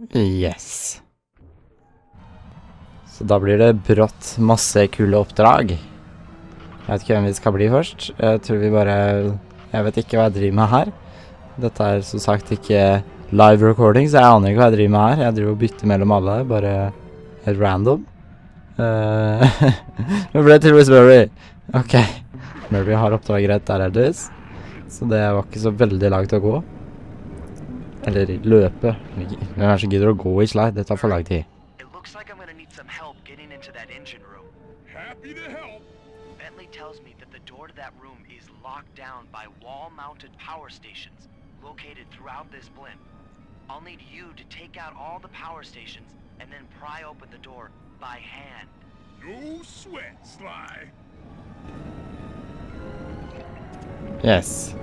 Yes. Så da blir det brått masse kule oppdrag. Jeg vet ikke hvem vi skal bli først. Jeg tror vi bare... Jeg vet ikke hva jeg driver med her. Dette er som sagt ikke live recording, så jeg aner ikke hva jeg driver med her. Jeg driver og bytter mellom alle, bare helt random. Nå ble det til Murray. Ok. Murray har oppdraget rett der, heldigvis. Så det var ikke så veldig langt å gå. Eller løpe. Hvem er så gidder å gå i slide? Det tar for lang tid. It looks like I'm gonna need some help getting into that engine room. Happy to help. Bentley tells me that the door to that room is locked down by wall-mounted power stations located throughout this blimp. I'll need you to take out all the power stations and then pry open the door by hand. No sweat, Sly. Yes.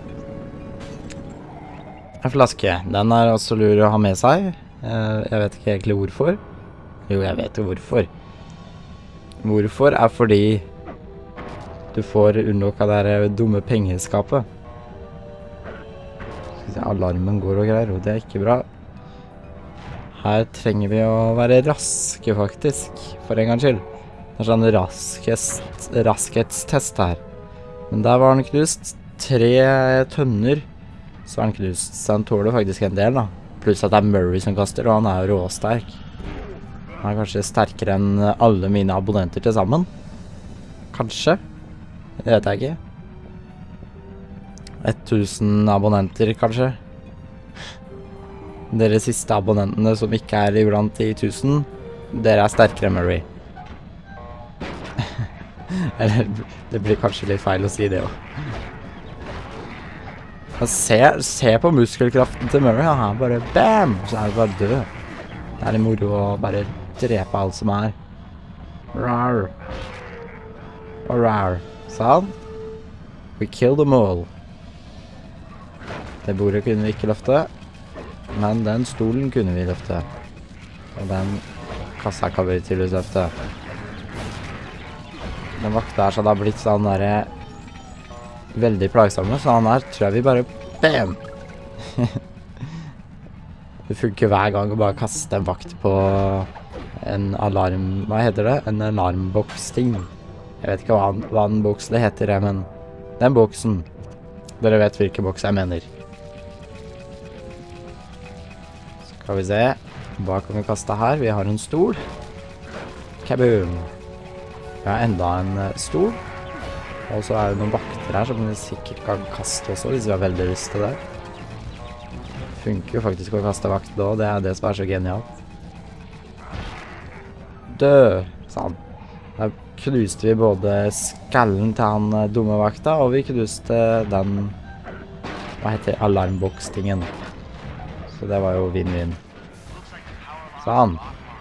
En flaske. Den er også lur å ha med seg. Jeg vet ikke egentlig hvorfor. Jo, jeg vet jo hvorfor. Hvorfor er fordi du får unnlukket det dumme pengeskapet. Skal vi se, alarmen går og greier, og det er ikke bra. Her trenger vi å være raske, faktisk. For en gang skyld. Det er sånn raskhetstest her. Men der var den knust. 3 tønner. Så er han knust. Så han tåler faktisk en del, da. Pluss at det er Murray som kaster, og han er jo råsterk. Han er kanskje sterkere enn alle mine abonnenter til sammen. Kanskje. Det vet jeg ikke. 1000 abonnenter, kanskje. Dere siste abonnentene som ikke er iblant de 1000, dere er sterkere enn Murray. Eller, det blir kanskje litt feil å si det også. Se på muskelkraften til Murray, han er bare BAM! Så er det bare død. Det er litt moro å bare drepe alt som er. Rar. Og rar. Sånn. We killed them all. Det bordet kunne vi ikke løfte. Men den stolen kunne vi løfte. Og den kassa kan vi til å løfte. Den vakta her så det har blitt sånn der... veldig plagsomme, så han her tror jeg vi bare BAM! Det funker hver gang å bare kaste en vakt på en alarm... Hva heter det? En alarmboks-ting. Jeg vet ikke hva den boksen det heter, men den boksen. Dere vet hvilken boks jeg mener. Skal vi se. Hva kan vi kaste her? Vi har en stol. Kaboom! Vi har enda en stol. Og så er det noen vakter her som vi sikkert kan kaste også, hvis vi har veldig lyst til det. Det funker jo faktisk å kaste vakt da, det er det som er så genialt. Død, sa han. Da knuste vi både skallen til han dumme vakta, og vi knuste den, hva heter alarmboks-tingen. Så det var jo vinn-vinn. Sånn.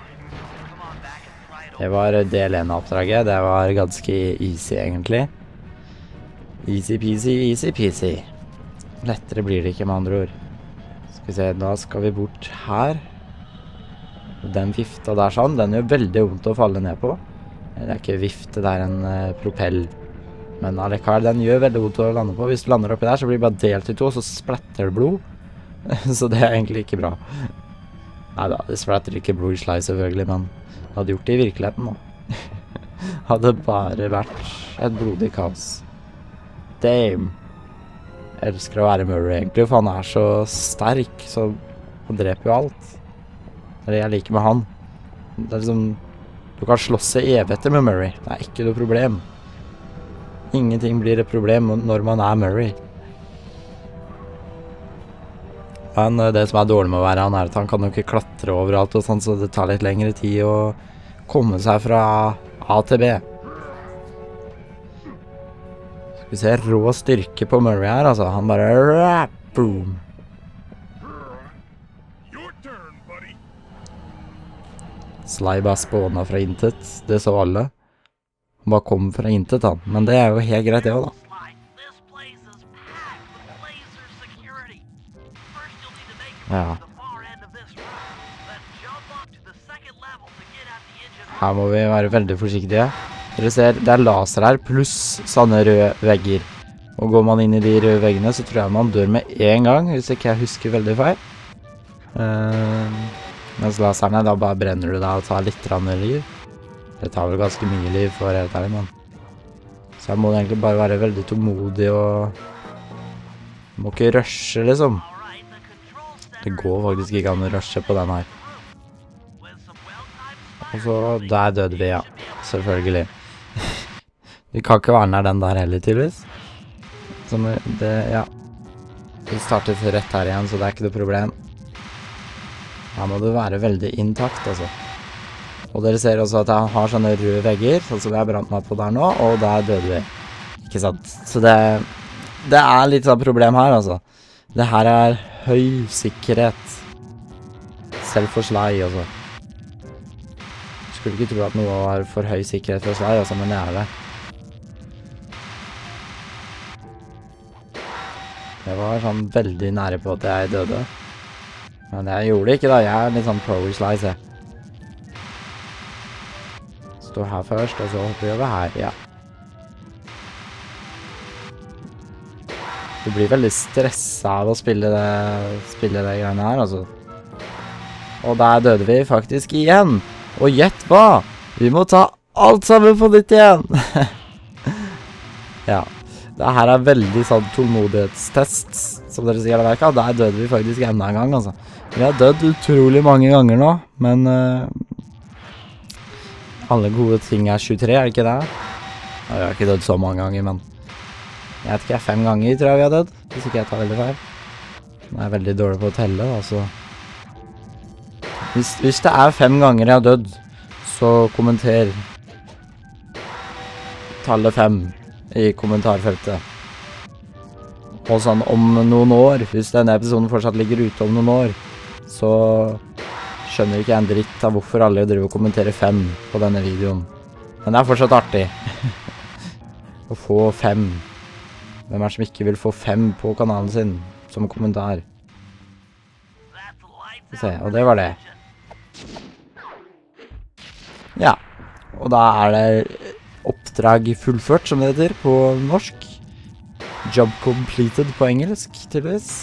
Det var del 1 av oppdraget, det var ganske easy egentlig. Easy peasy, easy peasy. Lettere blir det ikke med andre ord. Skal vi se, da skal vi bort her. Den vifta der sånn, den gjør veldig vondt å falle ned på. Det er ikke vifte, det er en propell. Men allikevel, den gjør veldig vondt å lande på. Hvis du lander oppi der, så blir det bare delt i 2, og så splatter det blod. Så det er egentlig ikke bra. Neida, det splatter ikke blod i Sly selvfølgelig, men det hadde gjort det i virkeligheten nå. Hadde bare vært et blodig kaos. Damn. Jeg elsker å være Murray egentlig, for han er så sterk, så han dreper jo alt. Det er det jeg liker med han. Det er liksom, du kan slåss i evigheter med Murray. Det er ikke noe problem. Ingenting blir et problem når man er Murray. Men det som er dårlig med å være han er at han kan jo ikke klatre overalt og sånn, så det tar litt lengre tid å komme seg fra A til B. Vi ser rå styrke på Murray her, altså. Han bare... Boom! Sly bare spåna fra intet. Det så alle. Han bare kom fra intet, han. Men det er jo helt greit det også, da. Ja. Her må vi være veldig forsiktige. Dere ser, det er laser her, pluss sånne røde vegger. Og går man inn i de røde veggene, så tror jeg man dør med en gang, hvis ikke jeg husker veldig feil. Mens laserne, da bare brenner du deg og tar litt liv. Det tar vel ganske mye liv for helt ærlig, men. Så jeg må egentlig bare være veldig tålmodig og må ikke rushe, liksom. Det går faktisk ikke an å rushe på den her. Og så, der døde vi, ja. Selvfølgelig. Vi kan ikke være nær den der heller, tydeligvis. Som det, ja. Vi startet rett her igjen, så det er ikke noe problem. Her må du være veldig intakt, altså. Og dere ser også at jeg har sånne røde vegger, sånn som jeg brant meg på der nå, og der døde vi. Ikke sant? Så det er litt sånn problem her, altså. Det her er høy sikkerhet. Selv for Sly, altså. Jeg skulle ikke tro at noe var for høy sikkerhet for Sly, altså, men det er det. Jeg var sånn veldig nære på at jeg døde. Men jeg gjorde det ikke da, jeg er litt sånn pro i Sly, se. Stå her først, og så hopper vi over her, ja. Du blir veldig stresset av å spille det greiene her, altså. Og der døde vi faktisk igjen. Og gjett hva? Vi må ta alt sammen på nytt igjen. Ja. Det her er veldig sånn tålmodighetstest, som dere sikkert har merket. Der døde vi faktisk enda en gang, altså. Vi har dødd utrolig mange ganger nå, men alle gode ting er 23, er det ikke det? Ja, vi har ikke dødd så mange ganger, men jeg vet ikke, 5 ganger tror jeg vi har dødd, hvis ikke jeg tar veldig feil. Jeg er veldig dårlig på å telle, da, så hvis det er 5 ganger jeg har dødd, så kommenter tallet 5 i kommentarfeltet. Og sånn om noen år, hvis denne episoden fortsatt ligger ute om noen år, så skjønner ikke jeg en dritt av hvorfor alle driver og kommenterer 5 på denne videoen. Men det er fortsatt artig. Å få 5. Hvem er det som ikke vil få 5 på kanalen sin som kommentar? Se, og det var det. Ja, og da er det oppdrag fullført, som det heter på norsk. Job completed på engelsk, tydeligvis.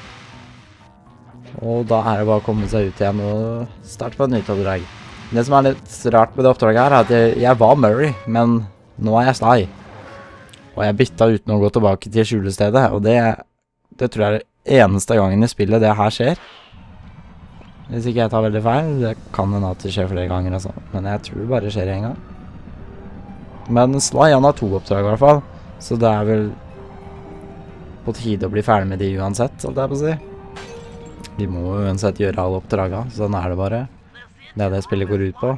Og da er det bare å komme seg ut igjen og starte på et nytt oppdrag. Det som er litt rart med det oppdraget her, er at jeg var Murray, men nå er jeg Sly. Og jeg bytta uten å gå tilbake til skjulestedet, og det tror jeg er det eneste gangen i spillet det her skjer. Hvis ikke jeg tar veldig feil, det kan hende at det skjer flere ganger, altså. Men jeg tror det bare skjer en gang. Men Sly, han har 2 oppdrag i hvert fall, så det er vel på tide å bli ferdig med de uansett, holdt jeg på å si. Vi må uansett gjøre alle oppdragene, sånn er det bare. Det er det spillet går ut på.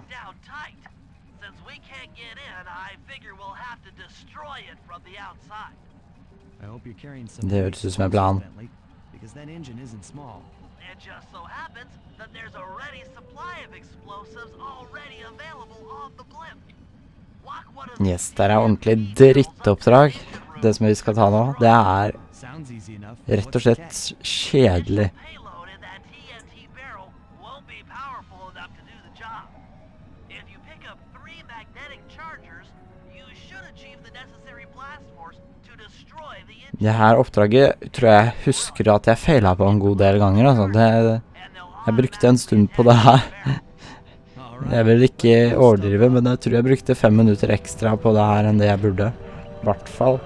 Det høres ut som en plan. Yes, det er ordentlig drittoppdrag. Det som vi skal ta nå, det er rett og slett kjedelig. Det her oppdraget tror jeg husker at jeg feilet på en god del ganger, altså. Jeg brukte en stund på det her. Jeg vil ikke overdrive, men jeg tror jeg brukte 5 minutter ekstra på det her enn det jeg burde. I hvert fall.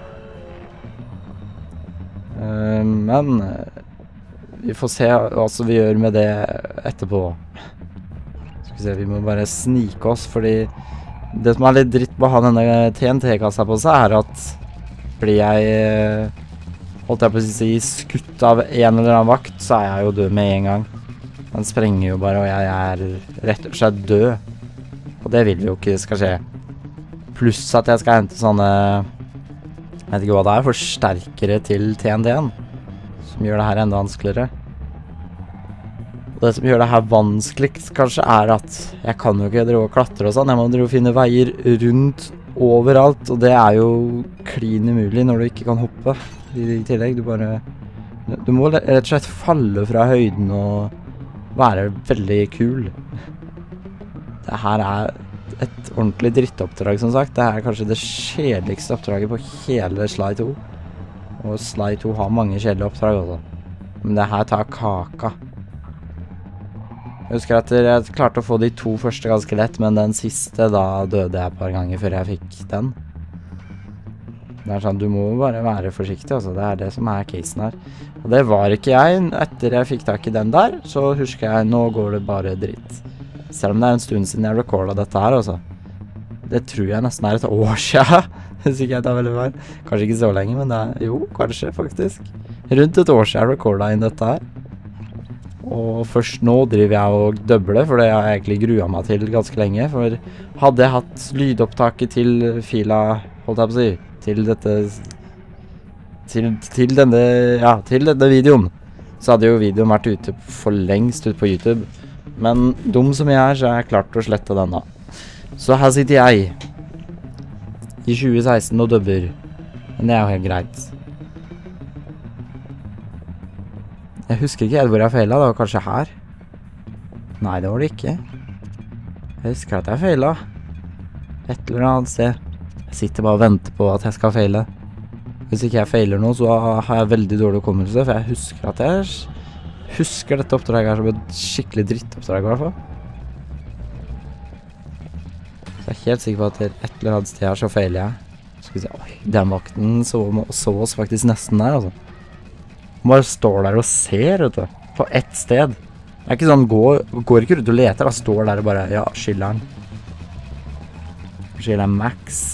Men vi får se hva vi gjør med det etterpå. Skal vi se, vi må bare snike oss, fordi det som er litt dritt med å ha denne TNT-kassa på seg er at blir jeg, holdt jeg på å si, skutt av en eller annen vakt, så er jeg jo død med en gang. Den sprenger jo bare, og jeg er rett og slett død. Og det vil vi jo ikke skal skje. Pluss at jeg skal hente sånne, jeg vet ikke hva det er, forsterkere til TNT-en, som gjør det her enda vanskeligere. Og det som gjør det her vanskeligst kanskje er at jeg kan jo ikke drive og klatre og sånn, jeg må drive og finne veier rundt overalt, og det er jo klin umulig når du ikke kan hoppe i tillegg. Du må rett og slett falle fra høyden og være veldig kul. Det her er et ordentlig drittoppdrag, som sagt. Det er kanskje det kjedeligste oppdraget på hele Sly 2. Og Sly 2 har mange kjedelige oppdrag også. Men det her tar kaka. Jeg husker at jeg klarte å få de 2 første ganske lett, men den siste, da døde jeg et par ganger før jeg fikk den. Det sånn, du må bare være forsiktig, altså. Det det som casen her. Og det var ikke jeg. Etter jeg fikk tak i den der, så husker jeg, nå går det bare dritt. Selv om det en stund siden jeg recordet dette her, altså. Det tror jeg nesten et år siden. Hvis ikke jeg tar veldig feil. Kanskje ikke så lenge, men det jo, kanskje faktisk. Rundt et år siden jeg recordet inn dette her. Og først nå driver jeg og dubber det, for det har jeg egentlig gruet meg til ganske lenge. For hadde jeg hatt lydopptaket til fila, holdt jeg på å si, til dette... Til denne videoen, så hadde jo videoen vært ute for lengst ut på YouTube. Men dum som jeg så har jeg klart å slette denne. Så her sitter jeg i 2016 og dubber. Men det jo helt greit. Jeg husker ikke helt hvor jeg feilet, det var kanskje her. Nei, det var det ikke. Jeg husker at jeg feilet. Et eller annet sted. Jeg sitter bare og venter på at jeg skal feile. Hvis ikke jeg feiler noe, så har jeg veldig dårlig hukommelse, for jeg husker at jeg husker dette oppdraget her som et skikkelig drittoppdrag i hvert fall. Så jeg helt sikker på at et eller annet sted her så feiler jeg. Skal vi se, oi, den vakten så oss faktisk nesten der, altså. Han bare står der og ser, vet du, på ett sted. Det ikke sånn, går ikke rundt og leter, da står der og bare, ja, skilleren. Skilleren Max.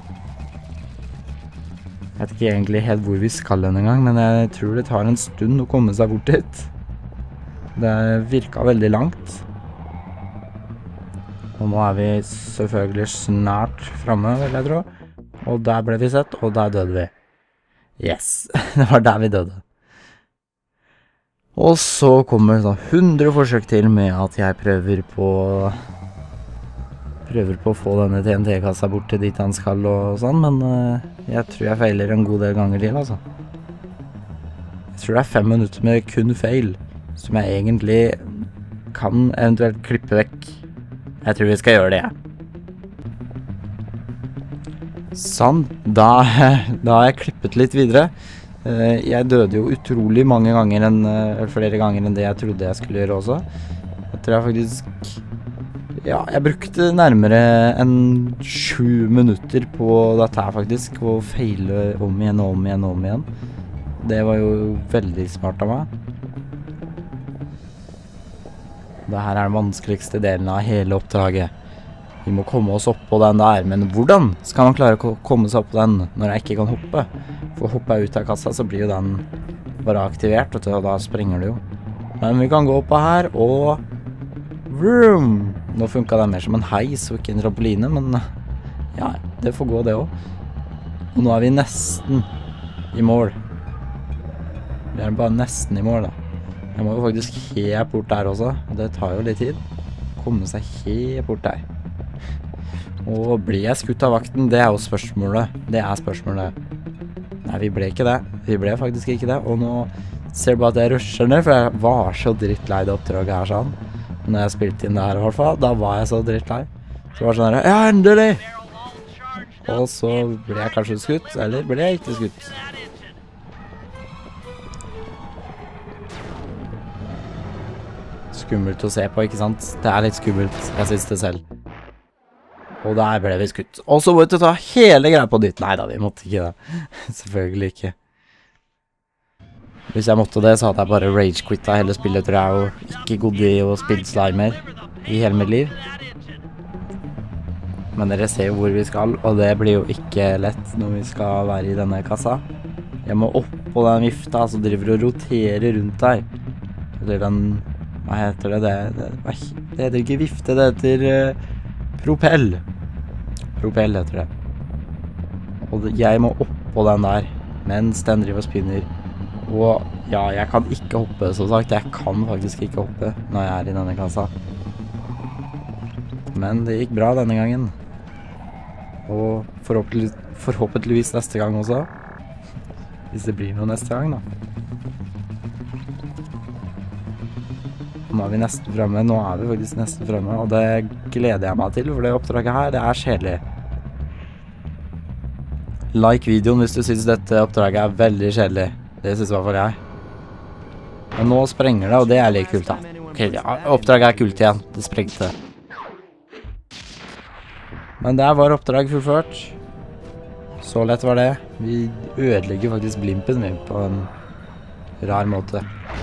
Jeg vet ikke egentlig helt hvor vi skal en gang, men jeg tror det tar en stund å komme seg bort dit. Det virket veldig langt. Og nå vi selvfølgelig snart fremme, vil jeg tro. Og der ble vi sett, og der døde vi. Yes, det var der vi døde. Og så kommer det 100 forsøk til med at jeg prøver på å få denne TNT-kassa bort til dit han skal og sånn, men jeg tror jeg feiler en god del ganger til, altså. Jeg tror det 5 minutter med kun feil, som jeg egentlig kan eventuelt klippe vekk. Jeg tror vi skal gjøre det, Sånn, da har jeg klippet litt videre. Jeg døde jo utrolig mange ganger, flere ganger enn det jeg trodde jeg skulle gjøre også. Jeg tror jeg faktisk... Ja, jeg brukte nærmere enn 7 minutter på dette her faktisk, å feile om igjen og om igjen og om igjen. Det var jo veldig smart av meg. Dette den vanskeligste delen av hele oppdraget. Vi må komme oss opp på den der, men hvordan skal man klare å komme seg opp på den når jeg ikke kan hoppe? For hopper jeg ut av kassa, så blir jo den bare aktivert, vet du, og da sprenger det jo. Men vi kan gå opp her, og... Vroom! Nå funket det mer som en heis og ikke en trampoline, men ja, det får gå det også. Og nå vi nesten i mål. Vi bare nesten i mål da. Jeg må jo faktisk helt bort der også, og det tar jo litt tid. Komme seg helt bort der. Og blir jeg skutt av vakten? Det jo spørsmålet. Det spørsmålet. Nei, vi ble ikke det. Vi ble faktisk ikke det. Og nå ser du bare at jeg rusher ned, for jeg var så drittlei det oppdraget her sånn. Når jeg spilte inn det her i hvert fall, da var jeg så drittlei. Så var det sånn her, ja, endelig! Og så ble jeg kanskje skutt, eller ble jeg ikke skutt? Skummelt å se på, ikke sant? Det litt skummelt, jeg synes det selv. Og der ble vi skutt. Og så måtte vi ta hele greia på nytt. Neida, vi måtte ikke det. Selvfølgelig ikke. Hvis jeg måtte det, så hadde jeg bare rage-quittet hele spillet, tror jeg, og ikke gått i å spille slimer i hele mitt liv. Men dere ser jo hvor vi skal, og det blir jo ikke lett når vi skal være i denne kassa. Jeg må opp på den vifta, så driver og roterer rundt deg. Eller den, hva heter det? Det heter ikke vifte, det heter propell. Propell heter det. Og jeg må opp på den der, mens den driver og spinner. Og ja, jeg kan ikke hoppe, som sagt. Jeg kan faktisk ikke hoppe når jeg i denne kassa. Men det gikk bra denne gangen. Og forhåpentligvis neste gang også. Hvis det blir noe neste gang, da. Nå vi nesten fremme. Nå vi faktisk nesten fremme, og det gleder jeg meg til, for det oppdraget her, det kjedelig. Like videoen hvis du synes dette oppdraget veldig kjedelig. Det synes i hvert fall jeg. Men nå sprenger det, og det litt kult da. Ok, ja, oppdraget er kult igjen. Det sprengte. Men der var oppdrag fullført. Så lett var det. Vi ødelegger faktisk blimpen min på en rar måte.